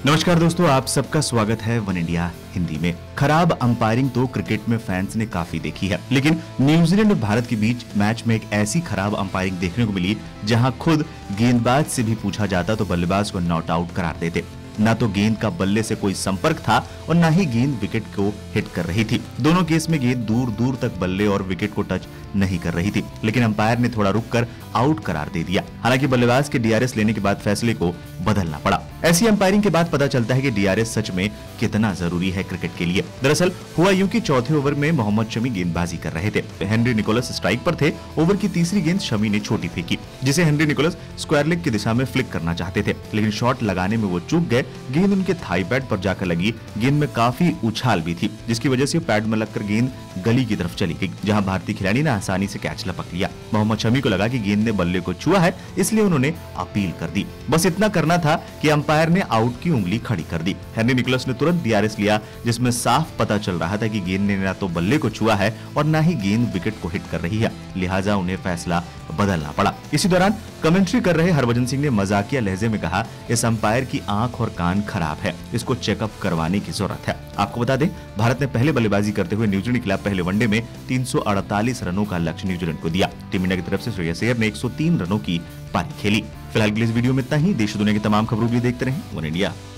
नमस्कार दोस्तों, आप सबका स्वागत है वन इंडिया हिंदी में। खराब अंपायरिंग तो क्रिकेट में फैंस ने काफी देखी है, लेकिन न्यूजीलैंड और भारत के बीच मैच में एक ऐसी खराब अंपायरिंग देखने को मिली जहां खुद गेंदबाज से भी पूछा जाता तो बल्लेबाज को नॉट आउट करार देते। ना तो गेंद का बल्ले से कोई संपर्क था और ना ही गेंद विकेट को हिट कर रही थी। दोनों केस में गेंद दूर दूर तक बल्ले और विकेट को टच नहीं कर रही थी, लेकिन अंपायर ने थोड़ा रुककर आउट करार दे दिया। हालांकि बल्लेबाज के डीआरएस लेने के बाद फैसले को बदलना पड़ा। ऐसी अंपायरिंग के बाद पता चलता है कि डीआरएस सच में कितना जरूरी है क्रिकेट के लिए। दरअसल हुआ यूं कि चौथे ओवर में मोहम्मद शमी गेंदबाजी कर रहे थे। हेनरी निकोलस स्ट्राइक पर थे। ओवर की तीसरी गेंद शमी ने छोटी फेंकी, जिसे हेनरी निकोलस स्क्वायर लेग की दिशा में फ्लिक करना चाहते थे, लेकिन शॉट लगाने में वो चूक गए। गेंद उनके थाई पैड पर जाकर लगी। गेंद में काफी उछाल भी थी, जिसकी वजह से पैड में लगकर गेंद गली की तरफ चली गई, जहां भारतीय खिलाड़ी ने आसानी से कैच लपक लिया। मोहम्मद शमी को लगा कि गेंद ने बल्ले को छुआ है, इसलिए उन्होंने अपील कर दी। बस इतना करना था कि अंपायर ने आउट की उंगली खड़ी कर दी। हेनरी निकोलस ने तुरंत डीआरएस लिया, जिसमें साफ पता चल रहा था कि गेंद ने ना तो बल्ले को छुआ है और ना ही गेंद विकेट को हिट कर रही है, लिहाजा उन्हें फैसला बदलना पड़ा। इसी दौरान कमेंट्री कर रहे हरभजन सिंह ने मजाकिया लहजे में कहा, इस अंपायर की आंख और कान खराब है, इसको चेकअप करवाने की जरूरत है। आपको बता दें, भारत ने पहले बल्लेबाजी करते हुए न्यूजीलैंड के खिलाफ पहले वनडे में 348 रनों का लक्ष्य न्यूजीलैंड को दिया। टीम इंडिया की तरफ से श्रेयस अय्यर ने 103 रनों की पारी खेली। फिलहाल के लिए इस वीडियो में इतना ही। देश दुनिया की तमाम खबरों के लिए देखते रहें वन इंडिया।